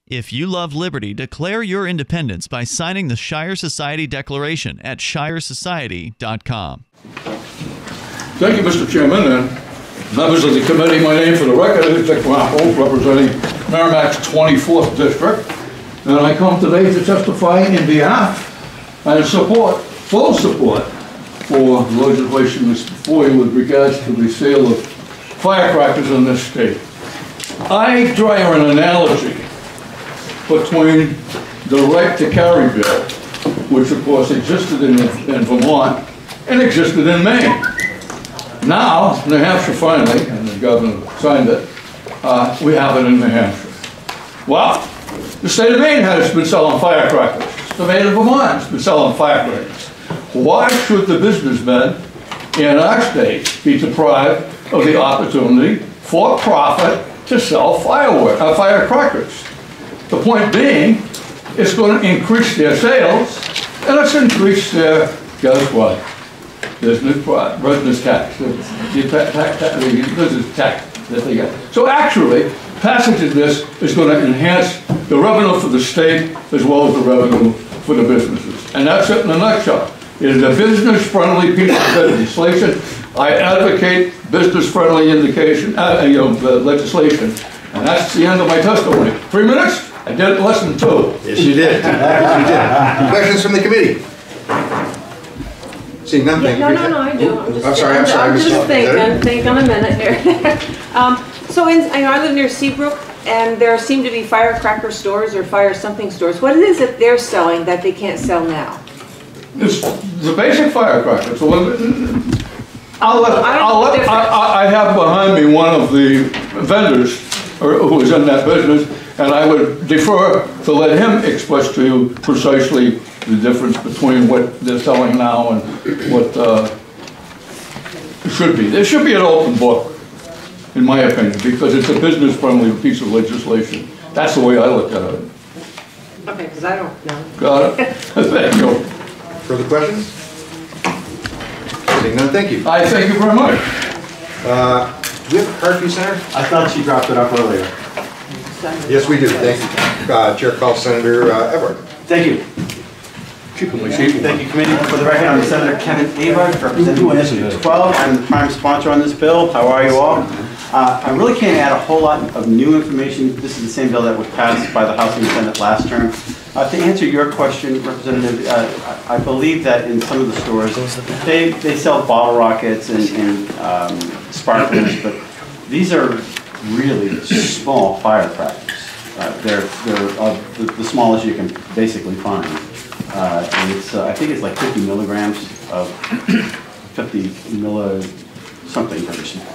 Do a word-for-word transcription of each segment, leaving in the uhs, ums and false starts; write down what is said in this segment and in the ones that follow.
If you love liberty, declare your independence by signing the Shire Society Declaration at shire society dot com. Thank you, Mister Chairman, and members of the committee. My name for the record is Dick Raffles, representing Merrimack's twenty-fourth District, and I come today to testify in behalf and support, full support, for the legislation that's before you with regards to the sale of firecrackers in this state. I draw an analogy between the right to carry bill, which of course existed in, in Vermont and existed in Maine. Now, New Hampshire finally, and the governor signed it, uh, we have it in New Hampshire. Well, the state of Maine has been selling firecrackers. The state of Vermont has been selling firecrackers. Why should the businessmen in our state be deprived of the opportunity for profit to sell fireworks, uh, firecrackers? The point being, it's going to increase their sales, and it's increase their, guess what? Business, business tax, the, the, ta ta the business tax that they get. So actually, passage of this is going to enhance the revenue for the state as well as the revenue for the businesses. And that's it in a nutshell. It is a business-friendly piece of legislation. I advocate business-friendly indication, uh, you know, uh, legislation, and that's the end of my testimony. Three minutes? I did it in less than two. Yes, you did. Yes, you did. Questions from the committee? Seeing none, thank yeah, you. No, no, no, I do. I'm just, I'm sorry, I'm sorry. I'm just thinking, thinking a minute here. um, so in, I know I live near Seabrook, and there seem to be firecracker stores or fire something stores. What is it they're selling that they can't sell now? It's the basic firecracker. So I'll let, I'll let, I, I have behind me one of the vendors or, who is in that business, and I would defer to let him express to you precisely the difference between what they're selling now and what uh, it should be. There should be an open book, in my opinion, because it's a business-friendly piece of legislation. That's the way I look at it. Okay, because I don't know. Got it? Thank you. Further questions? Seeing none, thank you. I thank you very much. Uh, do we have a card for you, Senator? I thought she dropped it up earlier. Yes, we do. Thank you. Uh, Chair calls Senator uh, Everett. Thank you. Keep it Thank you, committee. For the record, I'm Senator Kevin Avard, representing District twelve. I'm the prime sponsor on this bill. How are you all? Uh, I really can't add a whole lot of new information. This is the same bill that was passed by the House and Senate last term. Uh, to answer your question, Representative, uh, I believe that in some of the stores, they, they sell bottle rockets and, and um, sparklers, but these are really small firecrackers. Uh, they're they're uh, the, the smallest you can basically find. Uh, and it's, uh, I think it's like fifty milligrams of fifty milli something very small.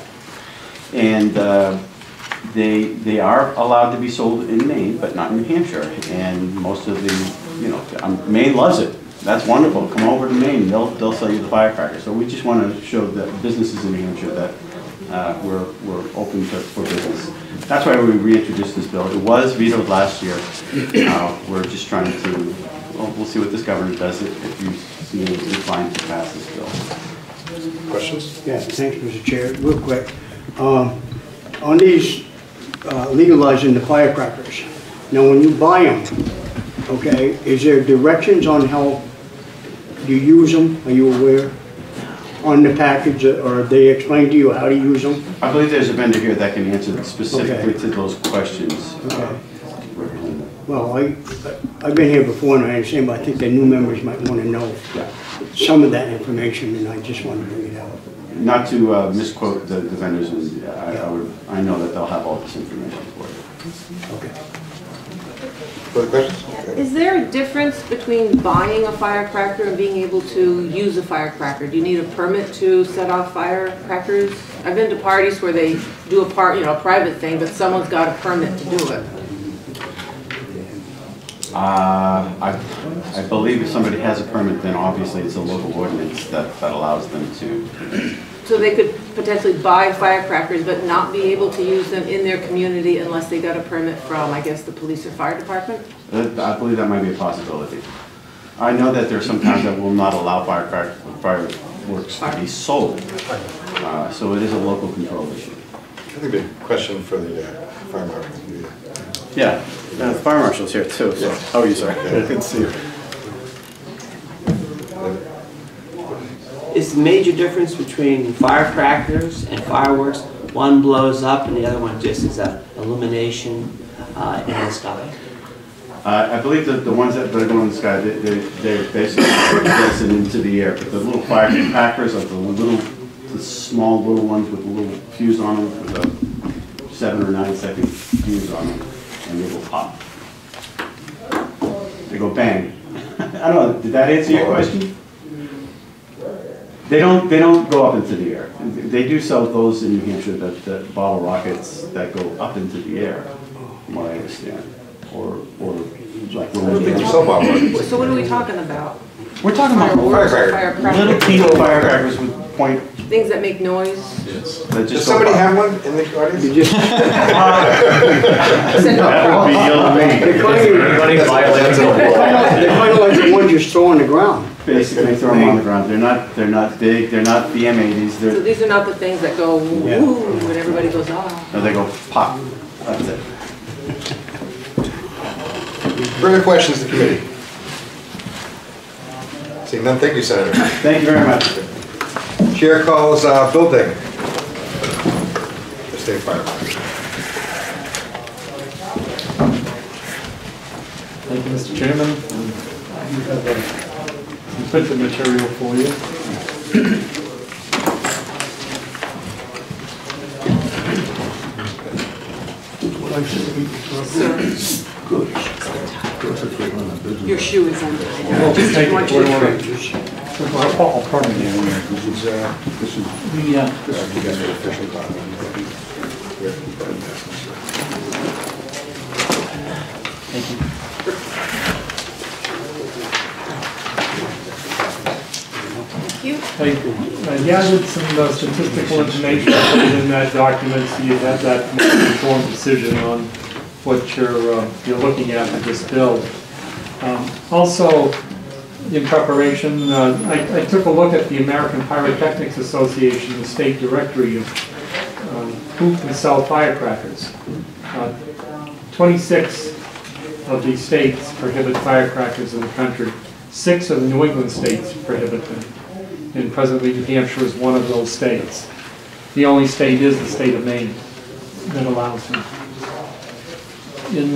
And uh, they they are allowed to be sold in Maine, but not in New Hampshire. And most of the, you know, um, Maine loves it. That's wonderful. Come over to Maine. They'll they'll sell you the firecrackers. So we just want to show that businesses in New Hampshire that uh, we're we're open to, for business. That's why we reintroduced this bill. It was vetoed last year. Uh, we're just trying to. Well, we'll see what this governor does if you see any decline to pass this bill. Questions? Yeah, thanks, Mister Chair. Real quick, um, on these uh, legalizing the firecrackers. Now, when you buy them, okay, is there directions on how you use them? Are you aware? On the package, or they explain to you how to use them? I believe there's a vendor here that can answer specifically okay. to those questions. Okay. Uh, Well, I, I've been here before and I understand, but I think the new members might want to know yeah. some of that information, and I just want to bring it out. Not to uh, misquote the, the vendors, and I, I, would, I know that they'll have all this information for you. Okay. Further questions? Okay. Is there a difference between buying a firecracker and being able to use a firecracker? Do you need a permit to set off firecrackers? I've been to parties where they do a part, you know, a private thing, but someone's got a permit to do it. Uh, I, I believe if somebody has a permit, then obviously it's a local ordinance that, that allows them to. So they could potentially buy firecrackers but not be able to use them in their community unless they got a permit from, I guess, the police or fire department? I believe that might be a possibility. I know that there are some towns that will not allow firecracker, fireworks to be sold. Uh, so it is a local control issue. I think a question for the uh, fire marshal. Yeah. Uh, the fire marshal's here too. So. How are you, sir? Good to see you. Is the major difference between firecrackers and fireworks? One blows up and the other one just is a illumination uh, in the sky. Uh, I believe that the ones that, that are going in the sky, they, they, they're basically blasted into the air. But the little firecrackers are the little, the small little ones with a little fuse on them, with a seven or nine second fuse on them, and they will pop. They go bang. I don't know. Did that answer your question? They don't. They don't go up into the air. They do sell those in New Hampshire, that, that bottle rockets that go up into the air, from what I understand. Or, or like So what are we talking about? we're talking about Fireworks or firecrackers. firecrackers? Little teeny firecrackers with point. Things that make noise? That just Does go somebody up. have one in the audience? You just, That would be yellow me. they're kind of like the ones you throw on the ground. Basically, throw them on the ground. They're not. They're not big. They're not B M eighties. So They're. these are not the things that go woo Yeah. and everybody goes, ah. No, they go pop. That's it. Further questions to the committee? Seeing none, thank you, Senator. Thank you very much. Chair calls uh, building. The state fire. Thank you, Mister Chairman. Um, I do have a some printed material for you. Your shoe is untied. Well, Just thank you want for you to ordering. trim. Well, I'll pardon me. This is, uh, this is, The, uh, you guys are official copy. Thank you. Thank you. Thank you. I gathered some uh, statistical information in that document, so you have that more informed decision on what you're, uh, you're looking at with this bill. Um, also, in preparation, uh, I, I took a look at the American Pyrotechnics Association, the state directory of um, who can sell firecrackers. Uh, twenty-six of these states prohibit firecrackers in the country. Six of the New England states prohibit them. And presently New Hampshire is one of those states. The only state is the state of Maine that allows them. In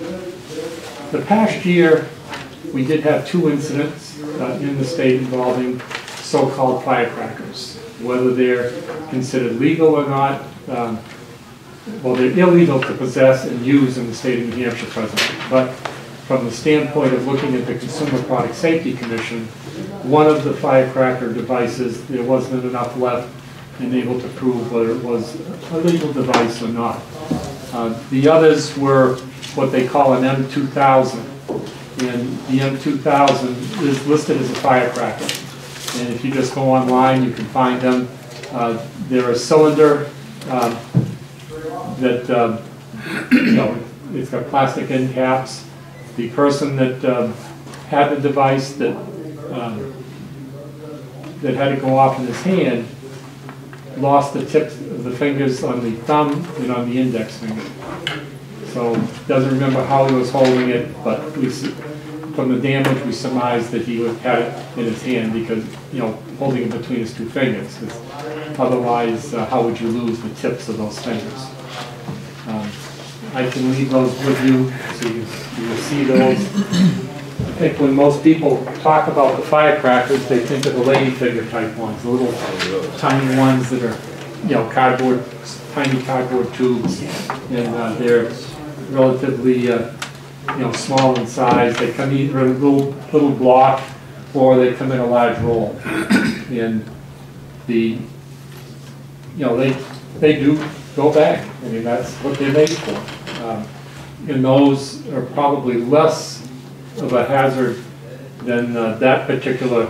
the past year, we did have two incidents uh, in the state involving so-called firecrackers. Whether they're considered legal or not, um, well, they're illegal to possess and use in the state of New Hampshire presently. But from the standpoint of looking at the Consumer Product Safety Commission, one of the firecracker devices, there wasn't enough left and able to prove whether it was a legal device or not. Uh, the others were what they call an M two thousand. And the M two thousand is listed as a firecracker. And if you just go online, you can find them. Uh, they're a cylinder um, that, um, you know, it's got plastic end caps. The person that um, had the device that um, that had to go off in his hand lost the tips of the fingers on the thumb and on the index finger. So doesn't remember how he was holding it, but we, from the damage we surmised that he had it in his hand because, you know, holding it between his two fingers. Otherwise, uh, how would you lose the tips of those fingers? Um, I can leave those with you so you, you will see those. I think when most people talk about the firecrackers, they think of the ladyfinger type ones, the little tiny ones that are, you know, cardboard, tiny cardboard tubes, and uh, they're relatively, uh, you know, small in size. They come either in a little little block or they come in a large roll. And the, you know, they they do go back. I mean, that's what they're made for. Um, and those are probably less of a hazard than uh, that particular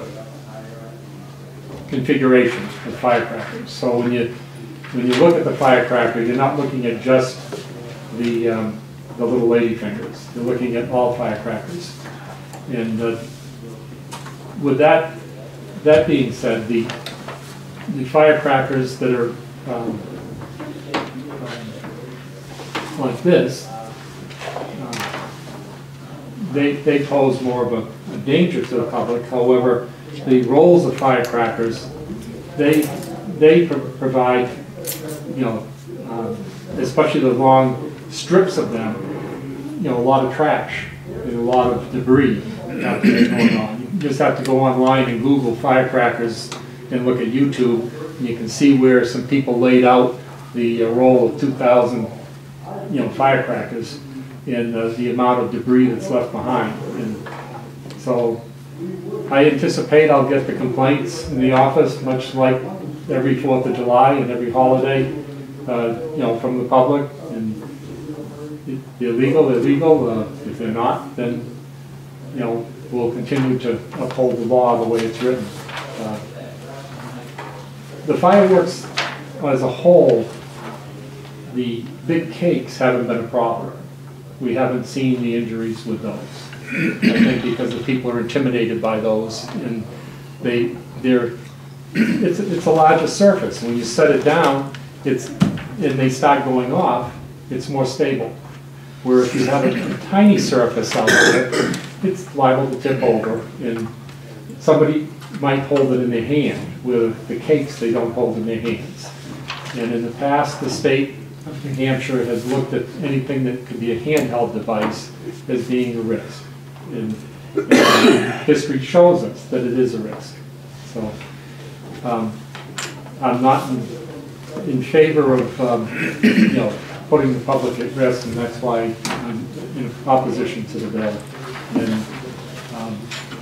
configuration of firecrackers. So when you when you look at the firecracker, you're not looking at just the um, the little lady fingers. You're looking at all firecrackers. And uh, with that that being said, the the firecrackers that are um, um, like this. Uh, they, they pose more of a, a danger to the public. However, the rolls of firecrackers, they, they pro provide, you know, um, especially the long strips of them, you know, a lot of trash and a lot of debris out there going on. You just have to go online and Google firecrackers and look at YouTube, and you can see where some people laid out the uh, roll of two thousand, you know, firecrackers and uh, the amount of debris that's left behind. And so I anticipate I'll get the complaints in the office, much like every fourth of July and every holiday, uh, you know, from the public. And if they're legal, they're legal. Uh, if they're not, then, you know, we'll continue to uphold the law the way it's written. Uh, the fireworks as a whole, the big cakes haven't been a problem. We haven't seen the injuries with those. I think because the people are intimidated by those, and they, they're, it's, it's a larger surface. When you set it down, it's, and they start going off, it's more stable. Where if you have a, a tiny surface out there, it's liable to tip over, and somebody might hold it in their hand, where the cakes they don't hold in their hands. And in the past, the state of New Hampshire has looked at anything that could be a handheld device as being a risk. And, and history shows us that it is a risk. So um, I'm not in, in favor of um, you know, putting the public at risk, and that's why I'm in opposition to the bill. And um,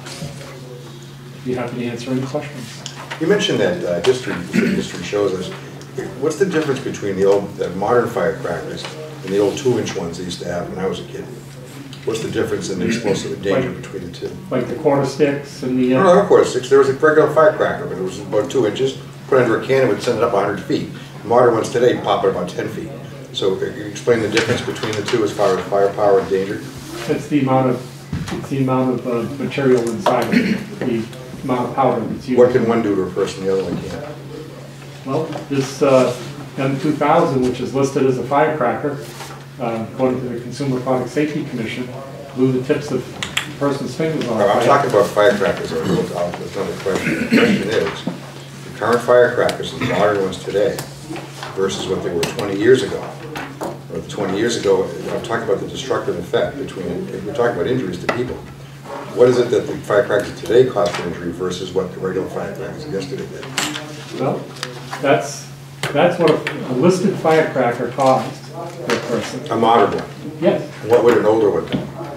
be happy to answer any questions. You mentioned that uh, history, history shows us. What's the difference between the old, the modern firecrackers and the old two-inch ones they used to have when I was a kid? What's the difference in the explosive danger like, between the two? Like the quarter sticks and the... Uh, no, no, quarter sticks. There was a regular firecracker, but it was about two inches. Put it under a can and would send it up one hundred feet. The modern ones today pop at about ten feet. So uh, you explain the difference between the two as far as firepower and danger? It's the amount of, it's the amount of uh, material inside of it, the amount of powder that's used. What can one do to a person the other one can't? Well, this uh, M two thousand, which is listed as a firecracker, uh, according to the Consumer Product Safety Commission, blew the tips of the person's fingers off. I'm talking about firecrackers. That's another question. The question is, the current firecrackers and the modern ones today versus what they were twenty years ago. Or twenty years ago, I'm talking about the destructive effect between, we're talking about injuries to people. What is it that the firecrackers today cause for injury versus what the regular firecrackers yesterday did? Well, that's that's what a, a listed firecracker caused for a person. A modern one? Yes. What would an older one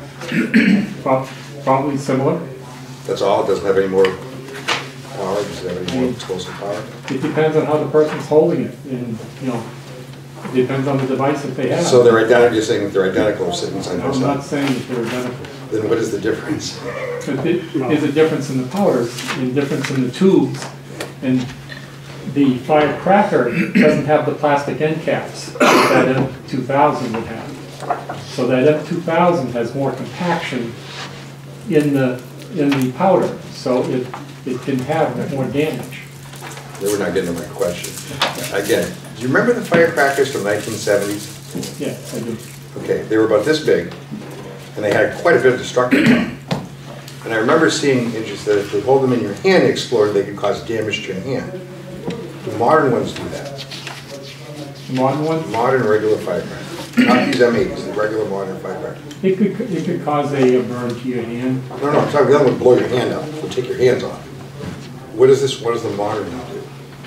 do? Pro probably similar. That's all? It doesn't have any more power? Does it have any more explosive power? It depends on how the person's holding it, and you know, it depends on the device that they have. So they're identical. You're saying that they're identical sitting side by I'm side? not saying that they're identical. Then what is the difference? But there's a difference in the powders, and difference in the tubes, and the firecracker doesn't have the plastic end caps that M two thousand would have. So that M two thousand has more compaction in the in the powder, so it it can have more damage. They were not getting to my question. Again, do you remember the firecrackers from nineteen seventies? Yes, I do. Okay, they were about this big, and they had quite a bit of destructive power. And I remember seeing injuries that if you hold them in your hand and explode, they could cause damage to your hand. The modern ones do that. The modern ones? Modern regular firecrackers. Not these M eighties, the regular modern firecrackers. It could, it could cause a, a burn to your hand. No, no, I'm talking, the other one would blow your hand out. It would take your hands off. What is this, what does the modern one do?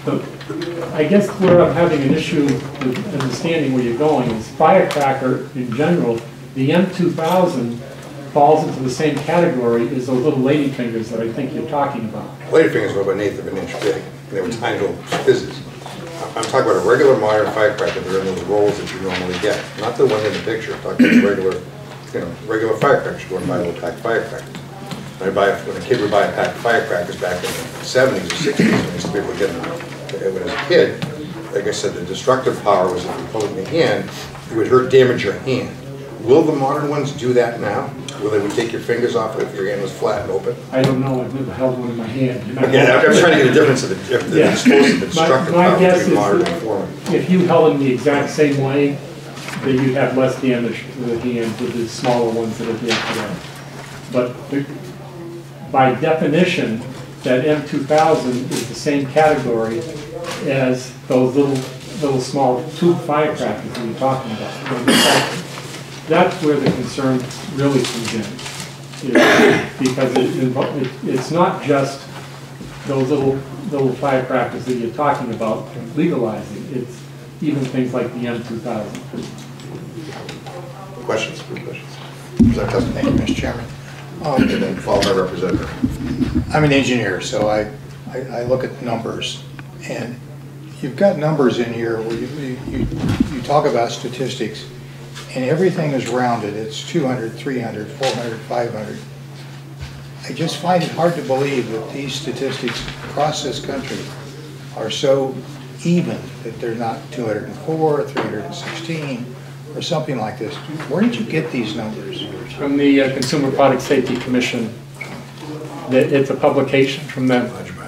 So, I guess where I'm having an issue with understanding where you're going is firecracker in general, the M two thousand falls into the same category as those little ladyfingers that I think you're talking about. Ladyfingers were about an eighth of an inch big. They were tiny little fizzes. I'm talking about a regular modern firecracker that are in those rolls that you normally get. Not the one in the picture. I'm talking about regular, you know, regular firecrackers. You go and buy a little pack of firecrackers. When, I buy a, when a kid would buy a pack of firecrackers back in the seventies or sixties, when I used to be able to get them when I was a kid, like I said, the destructive power was if you hold it in your hand, it would hurt, damage your hand. Will the modern ones do that now? Will they would take your fingers off if your hand was flat and open? I don't know. I've never held one in my hand. Yeah, I'm trying to get a difference of the, the yeah. explosive, the destructive my, my power guess between modern is and former. If you held them the exact same way, then you'd have less damage to the hand with the smaller ones that are there today. but the, by definition, that M two thousand is the same category as those little, little small tube firecrackers that you're talking about. That's where the concern really comes in, is because it, it, it's not just those little little firecrackers that you're talking about legalizing. It's even things like the M two thousand. Questions? Good questions. Thank you, Mister Chairman. Um, And then followed by Representative. I'm an engineer, so I, I, I look at numbers, and you've got numbers in here where you, you, you talk about statistics, and everything is rounded. It's two hundred, three hundred, four hundred, five hundred. I just find it hard to believe that these statistics across this country are so even, that they're not two hundred four, three hundred sixteen, or something like this. Where did you get these numbers? From the uh, Consumer Product Safety Commission. That it's a publication from them.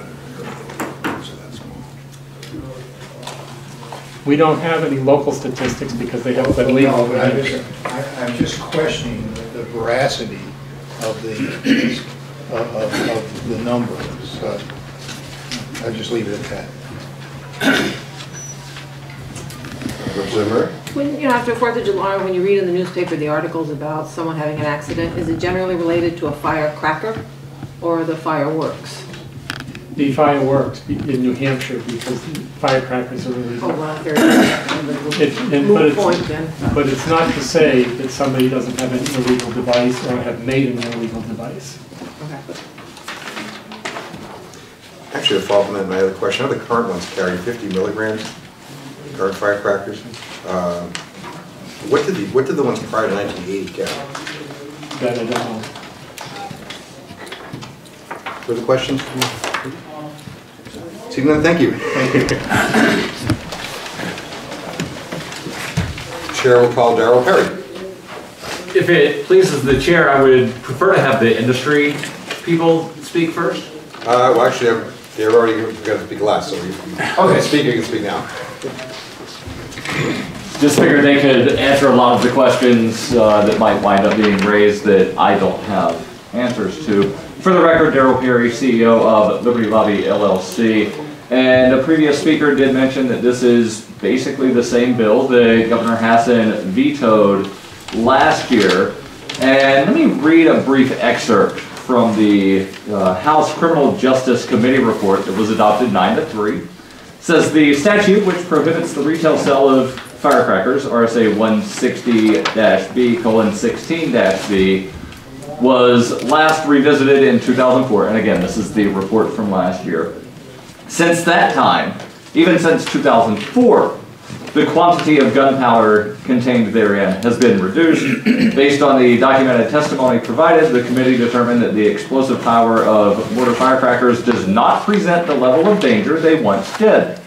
We don't have any local statistics because they haven't been legal. No, I'm just, I, I'm just questioning the veracity of the of, of, of the numbers. So I'll just leave it at that. Representative. When, you know, after Fourth of July, when you read in the newspaper the articles about someone having an accident, is it generally related to a firecracker or the fireworks? The fireworks in New Hampshire, because firecrackers are illegal. Oh, well, there's It, and, but, moot it's, point then. but it's not to say that somebody doesn't have an illegal device or have made an illegal device. Okay. Actually, to follow up on that, my other question, how do the current ones carry fifty milligrams? Current firecrackers? Uh, what did the what did the ones prior to nineteen eighty carry? That I don't know. Further questions? Seeing none, thank you. Thank you. Chair will call Darrell Perry. If it pleases the chair, I would prefer to have the industry people speak first. Uh, well, actually, I've- they're already going to speak last, so you can speak, you can speak now. Just figured they could answer a lot of the questions uh, that might wind up being raised that I don't have answers to. For the record, Darrell Perry, C E O of Liberty Lobby L L C. And a previous speaker did mention that this is basically the same bill that Governor Hassan vetoed last year. And let me read a brief excerpt from the uh, House Criminal Justice Committee report that was adopted nine to three. It says the statute which prohibits the retail sale of firecrackers, R S A one sixty B colon sixteen B, was last revisited in two thousand four. And again, this is the report from last year. Since that time, even since two thousand four, the quantity of gunpowder contained therein has been reduced. Based on the documented testimony provided, the committee determined that the explosive power of mortar firecrackers does not present the level of danger they once did.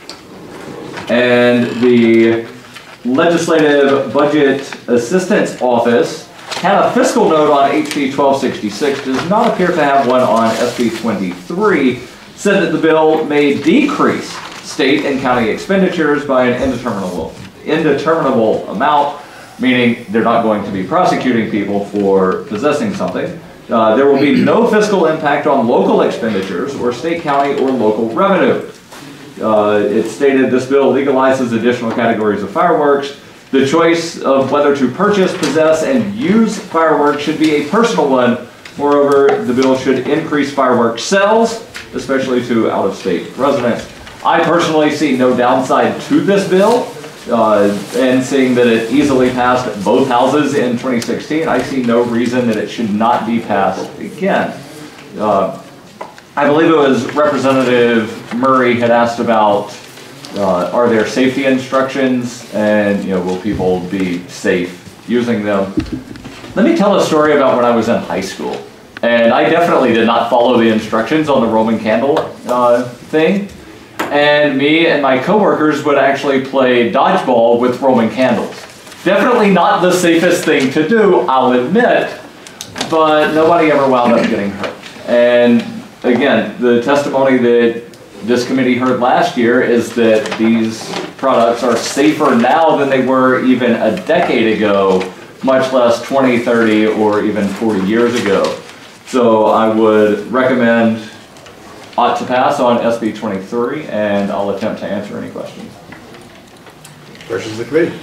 And the Legislative Budget Assistance Office had a fiscal note on H B twelve sixty-six, does not appear to have one on S B twenty-three, said that the bill may decrease state and county expenditures by an indeterminable, indeterminable amount, meaning they're not going to be prosecuting people for possessing something. Uh, there will be no fiscal impact on local expenditures or state, county, or local revenue. Uh, it stated this bill legalizes additional categories of fireworks. The choice of whether to purchase, possess, and use fireworks should be a personal one. Moreover, the bill should increase fireworks sales, especially to out-of-state residents. I personally see no downside to this bill, uh, and seeing that it easily passed both houses in twenty sixteen, I see no reason that it should not be passed again. Uh, I believe it was Representative Murray had asked about, uh, are there safety instructions, and you know, will people be safe using them? Let me tell a story about when I was in high school, and I definitely did not follow the instructions on the Roman candle uh, thing. And me and my coworkers would actually play dodgeball with Roman candles. Definitely not the safest thing to do, I'll admit, but nobody ever wound up getting hurt. And again, the testimony that this committee heard last year is that these products are safer now than they were even a decade ago, much less twenty, thirty, or even forty years ago. So I would recommend ought to pass on S B twenty-three, and I'll attempt to answer any questions. Questions of the committee?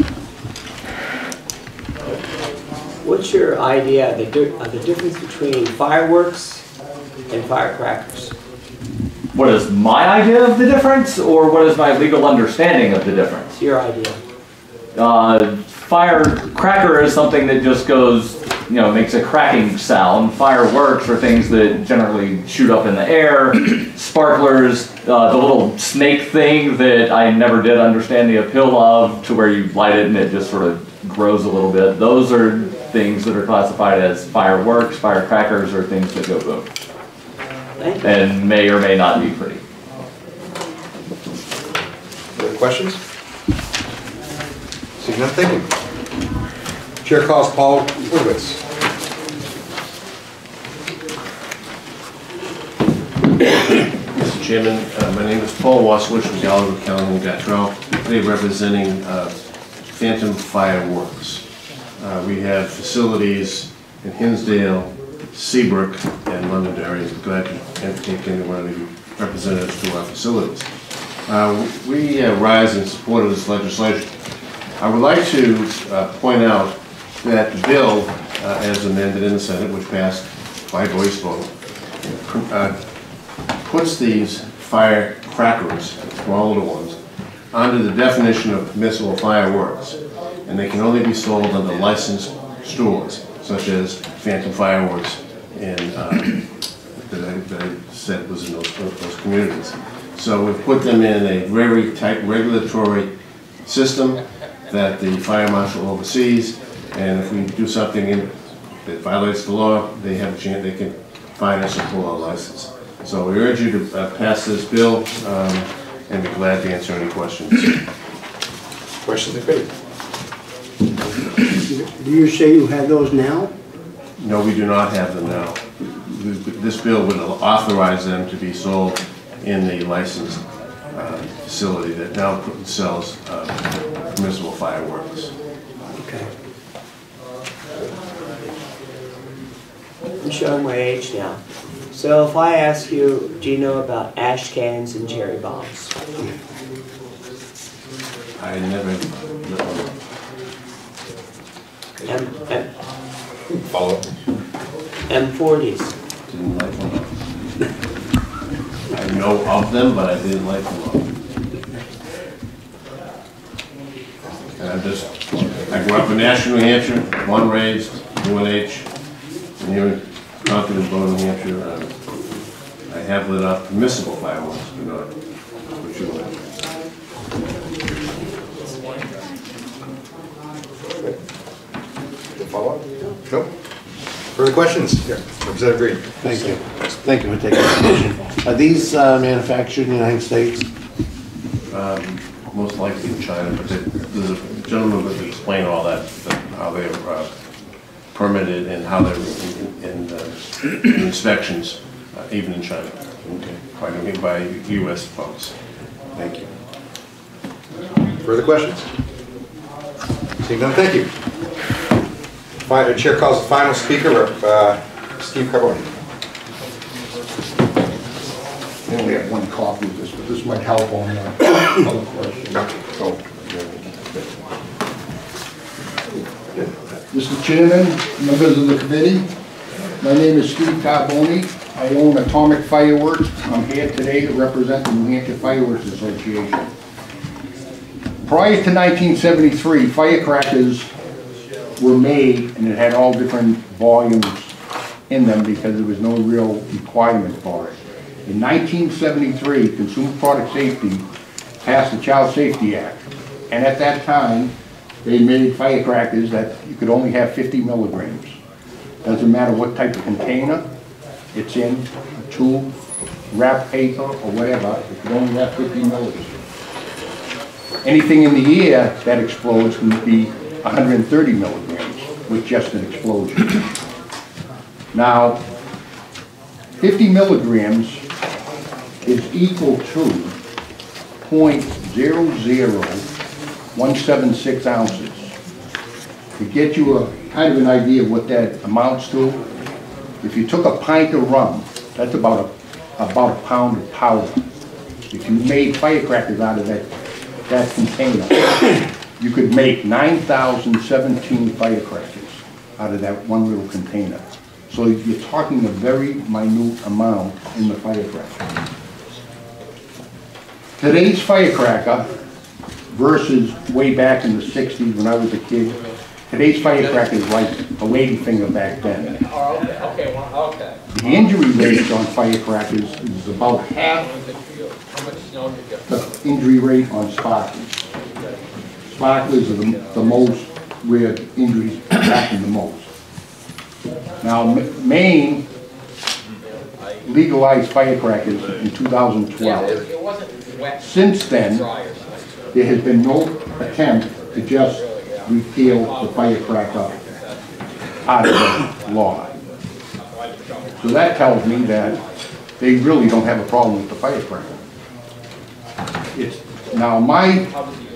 What's your idea of the, di of the difference between fireworks and firecrackers? What is my idea of the difference, or what is my legal understanding of the difference? It's your idea. Uh, firecracker is something that just goes, you know, makes a cracking sound. Fireworks are things that generally shoot up in the air. Sparklers, uh, the little snake thing that I never did understand the appeal of, to where you light it and it just sort of grows a little bit. Those are things that are classified as fireworks. Firecrackers are things that go boom. Thank you. And may or may not be pretty. Other questions? Seeing none, thank you. Chair calls Paul Woodwitz. Mister Chairman, uh, my name is Paul Wasowich from Gallagher, Calhoun, Gatrell, today representing uh, Phantom Fireworks. Uh, we have facilities in Hinsdale, Seabrook, and Londonderry. I'm glad to entertain any one of the representatives to our facilities. Uh, we uh, rise in support of this legislation. I would like to uh, point out that the bill, uh, as amended in the Senate, which passed by voice vote, uh, puts these firecrackers, small little ones, under the definition of permissible fireworks, and they can only be sold under licensed stores, such as Phantom Fireworks in, um, that, I, that I said was in those, those communities. So we've put them in a very tight regulatory system that the fire marshal oversees, and if we do something in, that violates the law, they have a chance, they can fine us and pull our license. So we urge you to uh, pass this bill, um, and be glad to answer any questions. Questions of the committee? Do you say you have those now? No, we do not have them now. This bill would authorize them to be sold in the licensed uh, facility that now sells uh, permissible fireworks. Okay. I'm showing my age now. So if I ask you, do you know about ash cans and cherry bombs? I never. M, M, Follow up. M forties. Didn't like them. I know of them, but I didn't like them. And I'm just, I grew up in Nashua, New Hampshire, born, raised, U N H, and here in Concord and Bow, New Hampshire. Uh, I have lit up permissible fireworks, but not what you want. Follow up? No. Further questions? Yeah, Representative Green. Thank you. Thank you for taking the question. Are these uh, manufactured in the United States? Um, most likely in China, but they, there's a gentleman who will explain all that, that how they're uh, permitted and how they're in, in, uh, in inspections, uh, even in China. Okay. By, by U S folks. Thank you. Further questions? Seeing none, thank you. Fi- Chair calls the final speaker, uh, Steve Carbone. I only have one copy of this, but this might help on uh, other questions. So, Mister Chairman, members of the committee, my name is Steve Carbone. I own Atomic Fireworks. I'm here today to represent the New Hampshire Fireworks Association. Prior to nineteen seventy-three, firecrackers were made, and it had all different volumes in them because there was no real requirement for it. In nineteen seventy-three, Consumer Product Safety passed the Child Safety Act, and at that time, they made firecrackers that you could only have fifty milligrams. Doesn't matter what type of container it's in, a tube, wrap paper, or whatever, it could only have fifty milligrams. Anything in the air that explodes can be one hundred thirty milligrams with just an explosion. Now, fifty milligrams is equal to zero point zero zero one seven six ounces. To get you a kind of an idea of what that amounts to, If you took a pint of rum, that's about a, about a pound of powder. If you made firecrackers out of that, that container, you could make nine thousand seventeen firecrackers out of that one little container. So you're talking a very minute amount in the firecracker. Today's firecracker versus way back in the sixties when I was a kid, today's firecracker is like a lady finger back then. Oh, okay, okay, well, okay. The injury rate on firecrackers is about half the injury rate on sparklers. Sparklers are the, the most where injuries happen the most. Now, M- Maine legalized firecrackers in two thousand twelve. Since then, there has been no attempt to just repeal the firecracker out of the law. So that tells me that they really don't have a problem with the firecracker. It's, now my,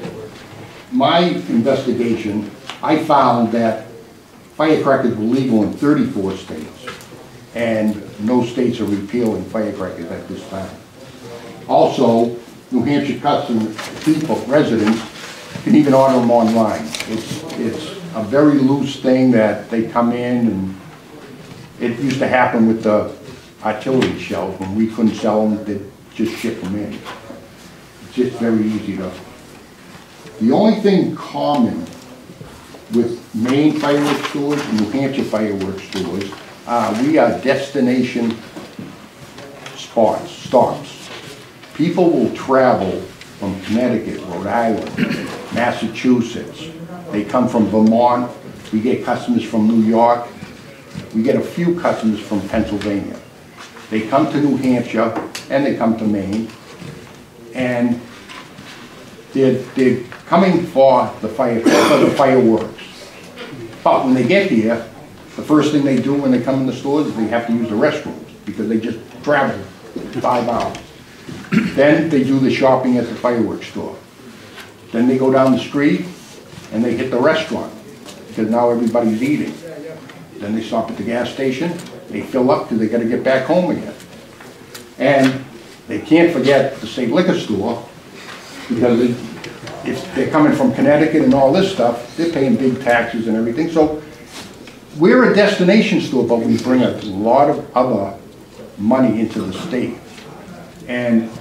my investigation, I found that firecrackers were legal in thirty-four states, and no states are repealing firecrackers at this time. Also, New Hampshire custom people, residents, can even order them online. It's, it's a very loose thing that they come in, and it used to happen with the artillery shells. When we couldn't sell them, they'd just ship them in. It's just very easy to. The only thing common with Maine fireworks stores and New Hampshire fireworks stores, uh, we are destination spots, stops. People will travel from Connecticut, Rhode Island, Massachusetts. They come from Vermont. We get customers from New York. We get a few customers from Pennsylvania. They come to New Hampshire and they come to Maine, and they're, they're coming for the fire for the fireworks. But when they get here, the first thing they do when they come in the stores is they have to use the restrooms because they just travel five hours. Then they do the shopping at the fireworks store. Then they go down the street and they hit the restaurant because now everybody's eating. Then they stop at the gas station, they fill up because they got to get back home again. And they can't forget the state liquor store because it, if they're coming from Connecticut and all this stuff, they're paying big taxes and everything. So we're a destination store, but we bring a lot of other money into the state. And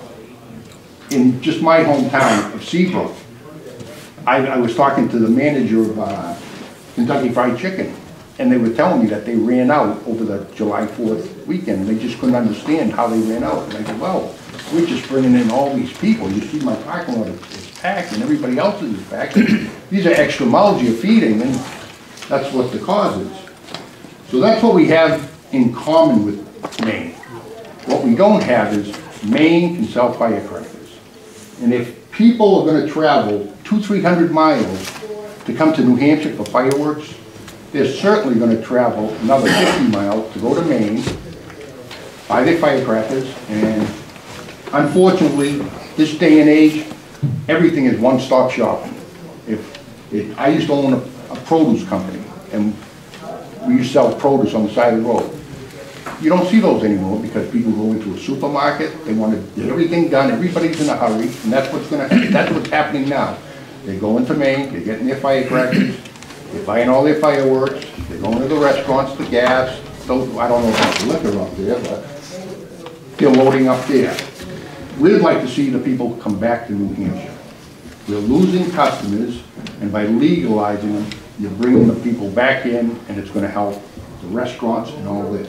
in just my hometown of Seabrook, I, I was talking to the manager of uh, Kentucky Fried Chicken, and they were telling me that they ran out over the July fourth weekend. They just couldn't understand how they ran out. And I said, well, we're just bringing in all these people. You see my parking lot is packed and everybody else's is packed. These are extra mouths you're feeding, and that's what the cause is. So that's what we have in common with Maine. What we don't have is Maine can sell firecrackers. And if people are going to travel two, three hundred miles to come to New Hampshire for fireworks, they're certainly going to travel another fifty miles to go to Maine, buy their firecrackers, and unfortunately, this day and age, everything is one-stop shopping. If, if I used to own a, a produce company, and we used to sell produce on the side of the road. You don't see those anymore because people go into a supermarket, they want to get everything done, everybody's in a hurry, and that's what's going to, that's what's happening now. They go into Maine, they're getting their firecrackers, they're buying all their fireworks, they're going to the restaurants, the gas, those, I don't know about the liquor up there, but they're loading up there. We'd like to see the people come back to New Hampshire. We're losing customers, and by legalizing them, you're bringing the people back in, and it's going to help the restaurants and all this.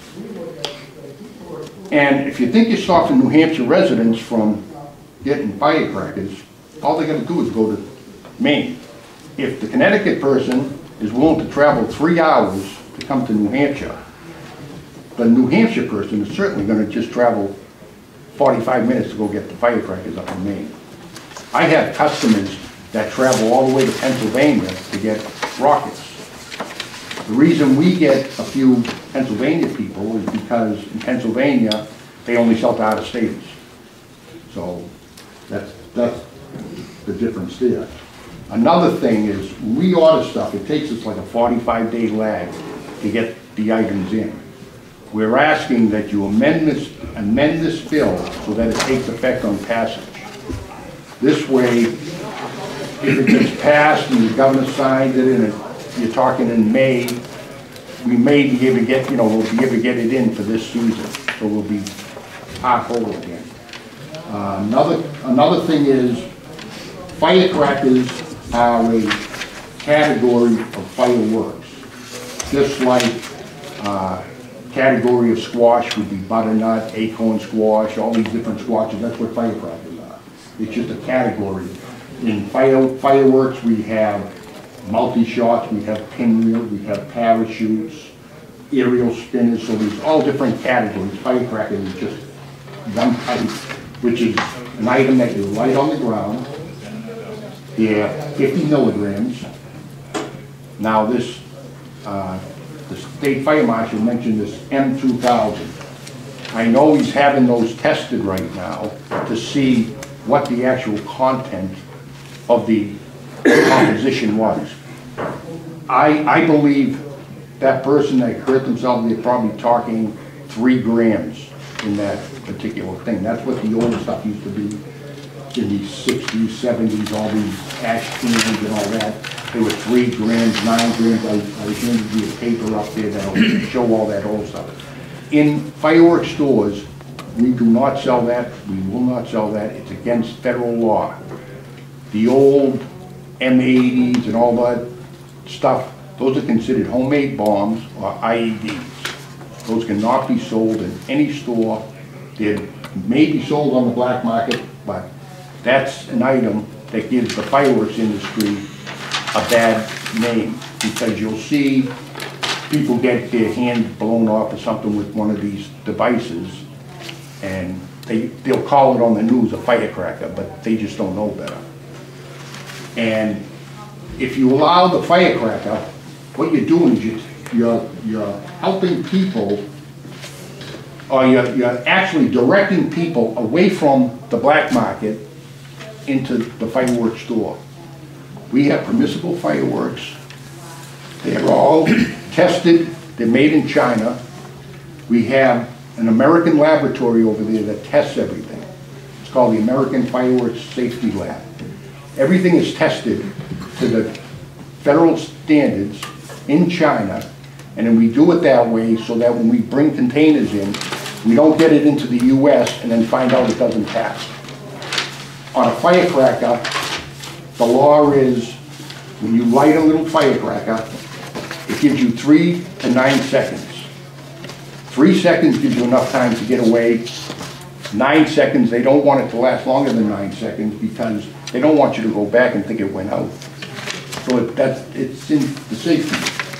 And if you think you're stopping New Hampshire residents from getting firecrackers, all they got to do is go to Maine. If the Connecticut person is willing to travel three hours to come to New Hampshire, the New Hampshire person is certainly going to just travel forty-five minutes to go get the firecrackers up in Maine. I have customers that travel all the way to Pennsylvania to get rockets. The reason we get a few Pennsylvania people is because in Pennsylvania, they only sell to out-of-staters. So that's, that's the difference there. Another thing is, when we order stuff, it takes us like a forty-five day lag to get the items in. We're asking that you amend this, amend this bill so that it takes effect on passage. This way, if it gets passed and the governor signs it, and you're talking in May, we may be able to get, you know, we'll be able to get it in for this season, so we'll be half whole again. Uh, another, another thing is, firecrackers are a category of fireworks, just like uh, category of squash would be butternut, acorn squash, all these different squashes. That's what firecrackers are. It's just a category. In fire, fireworks, we have multi-shots, we have pinwheels, we have parachutes, aerial spinners, so there's all different categories. Firecracker is just one type, which is an item that you light on the ground. They're fifty milligrams. Now this, uh, the state fire marshal mentioned this M two thousand. I know he's having those tested right now to see what the actual content of the composition was. I, I believe that person that hurt themselves, they're probably talking three grams in that particular thing. That's what the old stuff used to be in the sixties, seventies, all these ash cans and all that. They were three grams, nine grams. I, I handed you a paper up there that'll show all that old stuff. In fireworks stores, we do not sell that. We will not sell that. It's against federal law. The old M eighties and all that stuff, those are considered homemade bombs or I E Ds. Those cannot be sold in any store. They may be sold on the black market, but that's an item that gives the fireworks industry a bad name, because you'll see people get their hand blown off or something with one of these devices, and they, they'll call it on the news a firecracker, but they just don't know better. And if you allow the firecracker, what you're doing is you, you're, you're helping people, or you're, you're actually directing people away from the black market into the fireworks store. We have permissible fireworks. They're all tested. They're made in China. We have an American laboratory over there that tests everything. It's called the American Fireworks Safety Lab. Everything is tested to the federal standards in China, and then we do it that way so that when we bring containers in, we don't get it into the U S and then find out it doesn't pass. On a firecracker, the law is when you light a little firecracker, it gives you three to nine seconds. Three seconds gives you enough time to get away. Nine seconds, they don't want it to last longer than nine seconds because they don't want you to go back and think it went out. So it, that's, it's in the safety.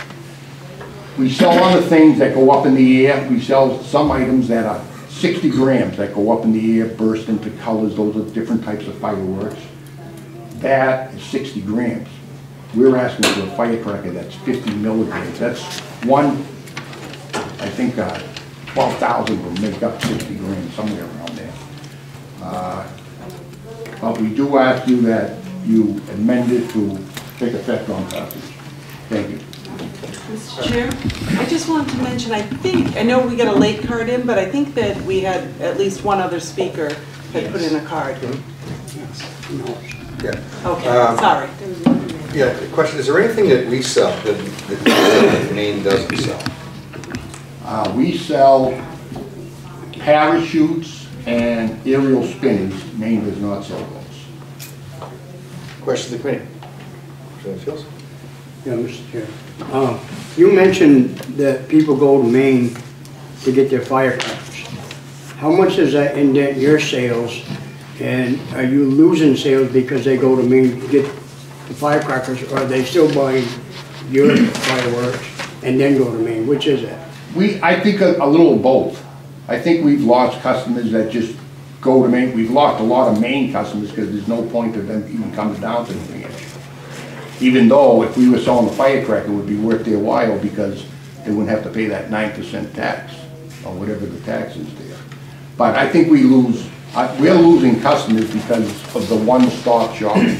We sell other things that go up in the air. We sell some items that are sixty grams that go up in the air, burst into colors. Those are different types of fireworks. That is sixty grams. We're asking for a firecracker that's fifty milligrams. That's one, I think uh, twelve thousand will make up sixty grams, somewhere around there. Uh, but we do ask you that you amend it to take effect on passage. Thank you. Mister Chair, I just wanted to mention, I think, I know we got a late card in, but I think that we had at least one other speaker that put in a card. Yeah. Okay, Um, sorry. Yeah, the question, is there anything that we sell that, that Maine doesn't sell? Uh, we sell parachutes and aerial spinners. Maine does not sell those. Question to the committee. Representative Fields? Yeah, Mister Chair. Uh, you mentioned that people go to Maine to get their firecrackers. How much does that indent your sales? And are you losing sales because they go to Maine to get the firecrackers, or are they still buying your fireworks and then go to Maine? Which is it? We, I think a, a little of both. I think we've lost customers that just go to Maine. We've lost a lot of Maine customers because there's no point of them even coming down to the ranch. Even though if we were selling a firecracker, it would be worth their while because they wouldn't have to pay that nine percent tax or whatever the tax is there. But I think we lose, uh, we're losing customers because of the one-stop shopping.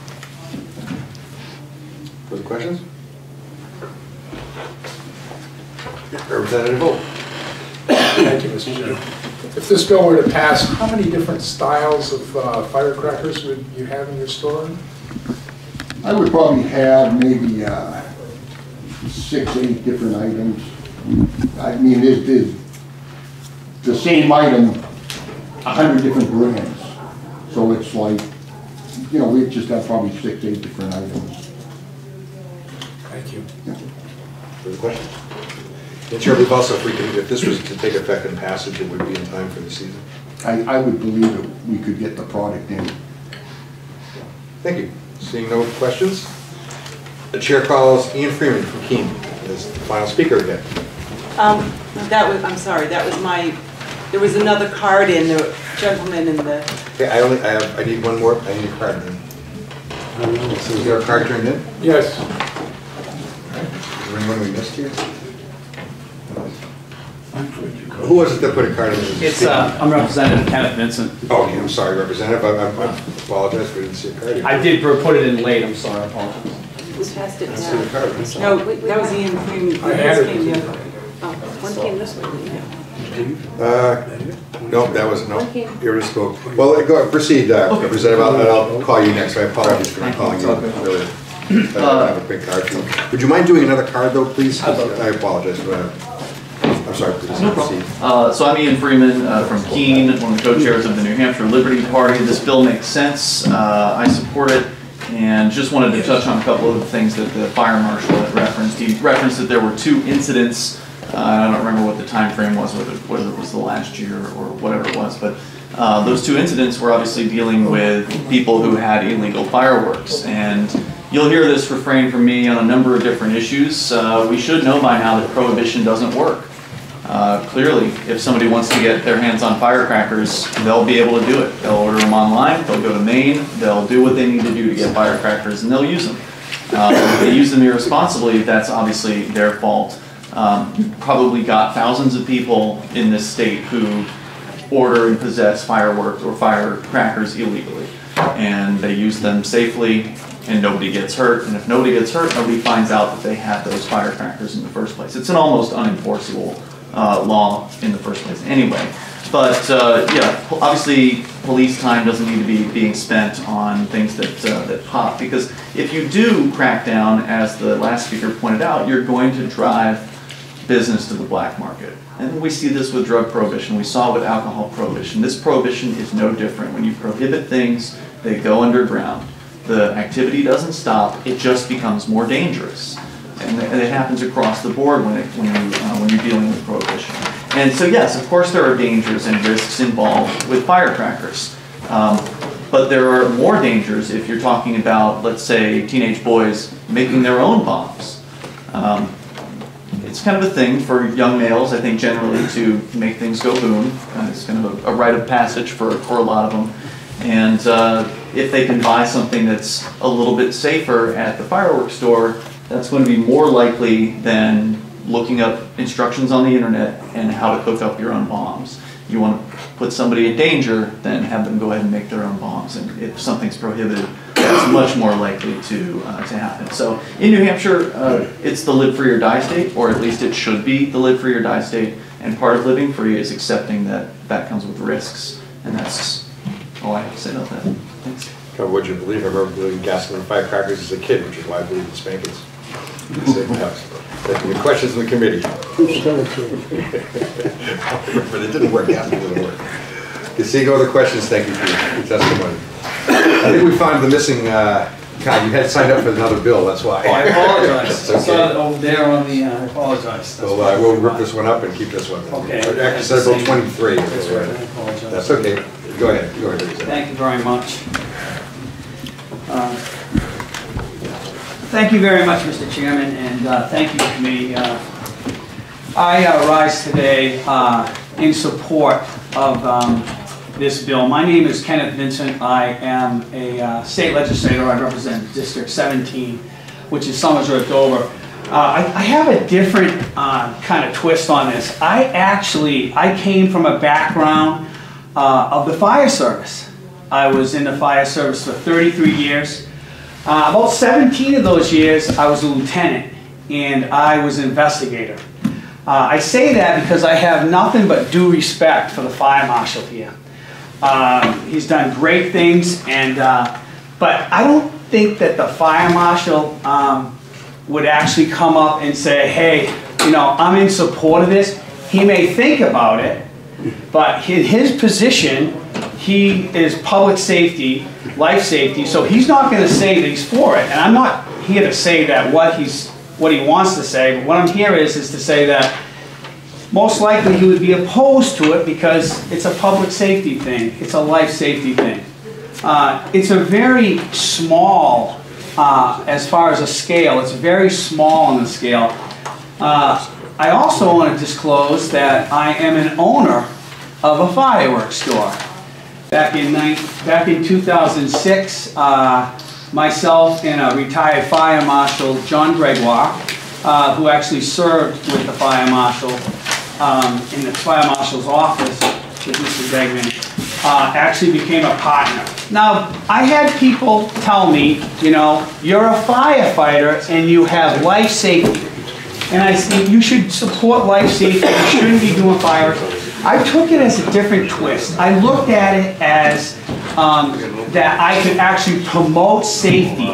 Further questions? Representative Vogt. Thank you, Mister Chairman. If this bill were to pass, how many different styles of uh, firecrackers would you have in your store? I would probably have maybe uh, six, eight different items. I mean, there's, there's the same item, a hundred different brands. So it's like, you know, we just have probably six, eight different items. Thank you. Yeah. Further questions? And Chair, we've also, if we could, if this was to take effect in passage, it would be in time for the season. I, I would believe that we could get the product in. Thank you. Seeing no questions, the chair calls Ian Freeman from Keene as the final speaker again. Um, that was, I'm sorry, that was my, there was another card in, the gentleman in the... Okay, I only, I have, I need one more, I need a card then. So is there a card turned in? Yes. Is there anyone we missed here? Who was it that put a card in? It's, uh, I'm Representative Kenneth Vincent. Oh, okay, I'm sorry, Representative, I, I, I apologize, we didn't see a card here. I did put it in late, I'm sorry, I apologize. We passed it Let's see the now. card. That's all. No, that was Ian Freeman. I had it. Came the other- Oh, one came this way. Uh, no, that was, no, Okay. you already spoke. Well, go, proceed, uh, Representative, I'll, I'll call you next, I apologize for not calling you earlier. I don't have a big card for you. Would you mind doing another card though, please? I apologize for that. I'm sorry, please. No problem. Uh, so I'm Ian Freeman uh, from Keene, one of the co-chairs of the New Hampshire Liberty Party. This bill makes sense. Uh, I support it, and just wanted to touch on a couple of the things that the fire marshal had referenced. He referenced that there were two incidents. Uh, I don't remember what the time frame was, whether, whether it was the last year or whatever it was, but uh, those two incidents were obviously dealing with people who had illegal fireworks. And you'll hear this refrain from me on a number of different issues. Uh, we should know by now that prohibition doesn't work. Uh, clearly, if somebody wants to get their hands on firecrackers, they'll be able to do it. They'll order them online, they'll go to Maine, they'll do what they need to do to get firecrackers, and they'll use them. Uh, if they use them irresponsibly, that's obviously their fault. Um, you've probably got thousands of people in this state who order and possess fireworks or firecrackers illegally, and they use them safely, and nobody gets hurt. And if nobody gets hurt, nobody finds out that they had those firecrackers in the first place. It's an almost unenforceable Uh, law in the first place anyway. But uh, yeah, obviously police time doesn't need to be being spent on things that, uh, that pop, because if you do crack down, as the last speaker pointed out, you're going to drive business to the black market. And we see this with drug prohibition, we saw it with alcohol prohibition. This prohibition is no different. When you prohibit things, they go underground. The activity doesn't stop, it just becomes more dangerous. And it happens across the board when, it, when, you, uh, when you're dealing with prohibition. And so yes, of course there are dangers and risks involved with firecrackers. Um, but there are more dangers if you're talking about, let's say, teenage boys making their own bombs. Um, it's kind of a thing for young males, I think, generally to make things go boom. Uh, it's kind of a, a rite of passage for, for a lot of them. And uh, if they can buy something that's a little bit safer at the fireworks store, that's going to be more likely than looking up instructions on the internet and how to cook up your own bombs. You want to put somebody in danger, then have them go ahead and make their own bombs. And if something's prohibited, that's much more likely to, uh, to happen. So in New Hampshire, uh, it's the live free or die state, or at least it should be the live free or die state. And part of living free is accepting that that comes with risks. And that's all I have to say about that. Thanks. God, would you believe I remember doing gasoline firecrackers as a kid, which is why I believe in spankings. Any questions in the committee? But it didn't work. Yeah, it didn't work. You see, go to the questions. Thank you for your testimony. I think we found the missing. Uh, God, you had signed up for another bill. That's why. Oh, I apologize. That's okay. I saw it over there on the. Uh, I apologize. Well, I uh, will rip this one up and keep this one. Okay. Actually, said Bill twenty-three. That's right. I apologize. That's okay. Go ahead. Go ahead. Thank you very much. Uh, Thank you very much, Mister Chairman, and uh, thank you, committee. Uh, I uh, rise today uh, in support of um, this bill. My name is Kenneth Vincent. I am a uh, state legislator. I represent District seventeen, which is Somersworth Dover. Uh, I, I have a different uh, kind of twist on this. I actually, I came from a background uh, of the fire service. I was in the fire service for thirty-three years. Uh, about seventeen of those years, I was a lieutenant, and I was an investigator. Uh, I say that because I have nothing but due respect for the fire marshal here. Um, he's done great things, and uh, but I don't think that the fire marshal um, would actually come up and say, hey, you know, I'm in support of this. He may think about it, but in his position, he is public safety, life safety, so he's not going to say that he's for it. And I'm not here to say that what he's what he wants to say, but what I'm here is is to say that most likely he would be opposed to it because it's a public safety thing, it's a life safety thing. Uh, it's a very small, uh, as far as a scale, it's very small on the scale. Uh, I also want to disclose that I am an owner of a fireworks store. Back in, back in two thousand six, uh, myself and a retired fire marshal, John Gregoire, uh, who actually served with the fire marshal um, in the fire marshal's office with Mister Begman, uh, actually became a partner. Now, I had people tell me, you know, you're a firefighter and you have life safety. And I said, you should support life safety, you shouldn't be doing fireworks. I took it as a different twist. I looked at it as um, that I could actually promote safety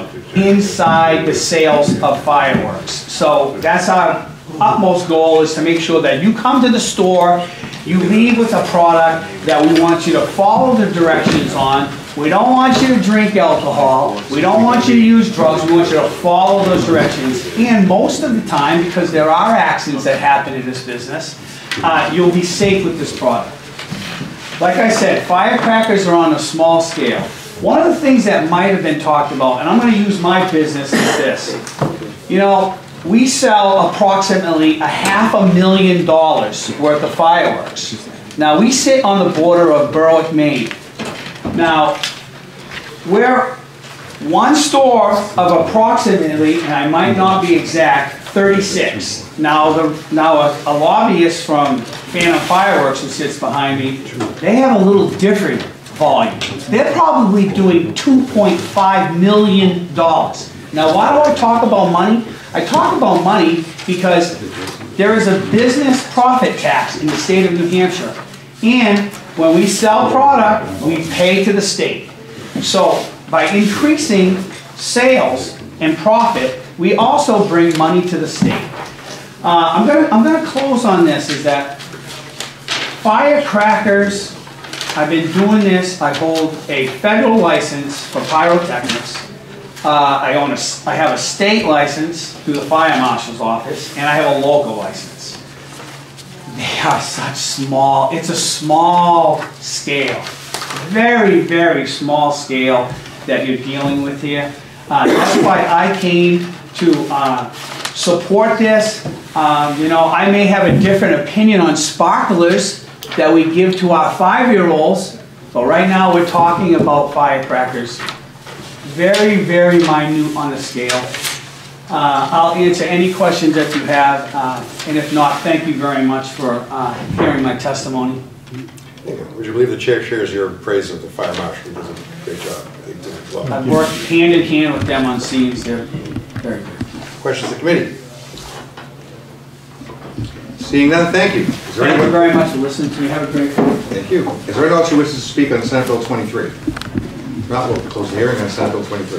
inside the sales of fireworks. So that's our utmost goal, is to make sure that you come to the store, you leave with a product that we want you to follow the directions on. We don't want you to drink alcohol. We don't want you to use drugs. We want you to follow those directions. And most of the time, because there are accidents that happen in this business, uh, you'll be safe with this product. Like I said, firecrackers are on a small scale. One of the things that might have been talked about, and I'm going to use my business as this. You know, we sell approximately a half a million dollars worth of fireworks. Now, we sit on the border of Berwick, Maine. Now, we're one store of approximately, and I might not be exact, thirty-six. Now, the, now a, a lobbyist from Phantom Fireworks who sits behind me, they have a little different volume. They're probably doing two point five million dollars. Now, why do I talk about money? I talk about money because there is a business profit tax in the state of New Hampshire. And when we sell product, we pay to the state. So by increasing sales and profit, we also bring money to the state. Uh, I'm gonna, I'm gonna close on this, is that firecrackers, I've been doing this, I hold a federal license for pyrotechnics. Uh, I, own a, I have a state license through the fire marshal's office, and I have a local license. They are such small, it's a small scale, very, very small scale that you're dealing with here. Uh, that's why I came to uh, support this. Um, you know, I may have a different opinion on sparklers that we give to our five-year-olds, but right now we're talking about firecrackers. Very, very minute on the scale. Uh, I'll answer any questions that you have, uh, and if not, thank you very much for uh, hearing my testimony. Would you believe the chair shares your praise of the fire marshal? He does a great job. They did it well. I've worked hand in hand with them on scenes. They're very good. Questions of the committee? Seeing none, thank you. Is there Thank anyone? you very much for listening to me. Have a great day. Thank you. Is there anyone else who wishes to speak on Senate Bill twenty-three? If not, we'll close the hearing on Senate Bill twenty-three.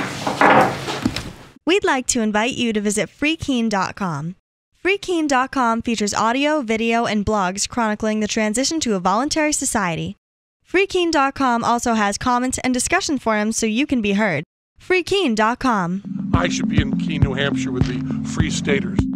We'd like to invite you to visit free keen dot com. free keen dot com features audio, video, and blogs chronicling the transition to a voluntary society. free keen dot com also has comments and discussion forums so you can be heard. free keen dot com. I should be in Keene, New Hampshire with the Free Staters.